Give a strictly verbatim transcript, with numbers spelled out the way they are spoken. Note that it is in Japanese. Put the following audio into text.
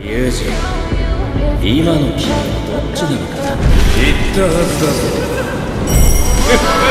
ユージ、今の君はどっちなのかな。言ったはずだぞ。